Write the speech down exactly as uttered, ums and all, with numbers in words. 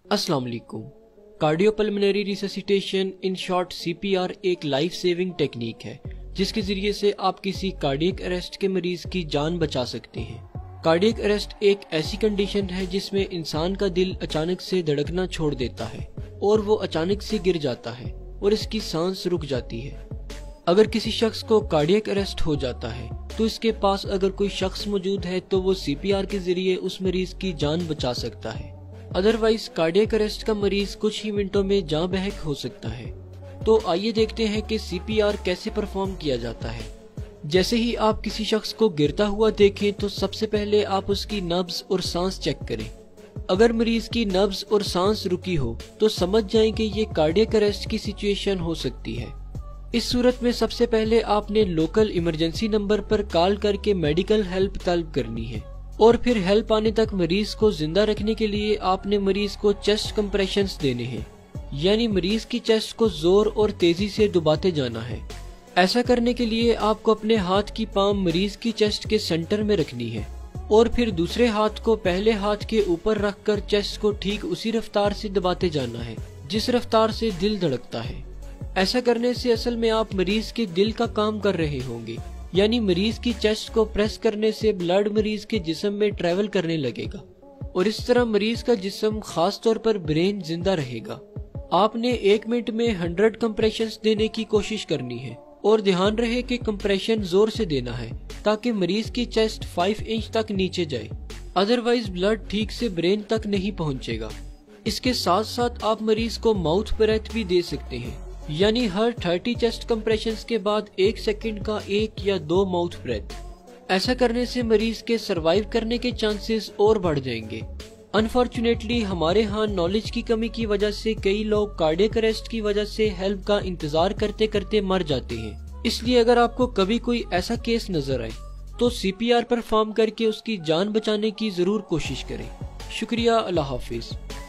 अस्सलाम वालेकुम। Cardiopulmonary resuscitation in short CPR एक लाइफ सेविंग टेक्निक है जिसके जरिए से आप किसी कार्डियक अरेस्ट के मरीज की जान बचा सकते हैं। कार्डियक अरेस्ट एक ऐसी कंडीशन है जिसमें इंसान का दिल अचानक से धड़कना छोड़ देता है और वो अचानक से गिर जाता है और इसकी सांस रुक जाती है। अगर किसी शख्स को कार्डियक अरेस्ट हो जाता है तो इसके पास अगर कोई शख्स मौजूद है तो वो सीपीआर के जरिए उस मरीज की जान बचा सकता है। अदरवाइज कार्डियक अरेस्ट का मरीज कुछ ही मिनटों में जान बहक हो सकता है। तो आइए देखते हैं कि सीपीआर कैसे परफॉर्म किया जाता है। जैसे ही आप किसी शख्स को गिरता हुआ देखें तो सबसे पहले आप उसकी नब्ज और सांस चेक करें। अगर मरीज की नब्ज और सांस रुकी हो तो समझ जाएं कि ये कार्डियक अरेस्ट की सिचुएशन हो सकती है। इस सूरत में सबसे पहले आपने लोकल इमरजेंसी नंबर पर कॉल करके मेडिकल हेल्प तलब करनी है और फिर हेल्प आने तक मरीज को जिंदा रखने के लिए आपने मरीज को चेस्ट कंप्रेशंस देने हैं, यानी मरीज की चेस्ट को जोर और तेजी से दबाते जाना है। ऐसा करने के लिए आपको अपने हाथ की पाम मरीज की चेस्ट के सेंटर में रखनी है और फिर दूसरे हाथ को पहले हाथ के ऊपर रखकर चेस्ट को ठीक उसी रफ्तार से दबाते जाना है जिस रफ्तार से दिल धड़कता है। ऐसा करने से असल में आप मरीज के दिल का काम कर रहे होंगे, यानी मरीज की चेस्ट को प्रेस करने से ब्लड मरीज के जिस्म में ट्रेवल करने लगेगा और इस तरह मरीज का जिस्म, खास तौर पर ब्रेन, जिंदा रहेगा। आपने एक मिनट में हंड्रेड कंप्रेशंस देने की कोशिश करनी है और ध्यान रहे कि कंप्रेशन जोर से देना है ताकि मरीज की चेस्ट फाइव इंच तक नीचे जाए, अदरवाइज ब्लड ठीक से ब्रेन तक नहीं पहुंचेगा। इसके साथ साथ आप मरीज को माउथ ब्रेथ भी दे सकते हैं, यानी हर थर्टी चेस्ट कंप्रेशंस के बाद एक सेकंड का एक या दो माउथ ब्रेथ। ऐसा करने से मरीज के सरवाइव करने के चांसेस और बढ़ जाएंगे। अनफॉर्चुनेटली हमारे यहाँ नॉलेज की कमी की वजह से कई लोग कार्डियक अरेस्ट की वजह से हेल्प का इंतजार करते करते मर जाते हैं। इसलिए अगर आपको कभी कोई ऐसा केस नजर आए तो सीपीआर परफॉर्म करके उसकी जान बचाने की जरूर कोशिश करें। शुक्रिया। अल्लाह हाफिज।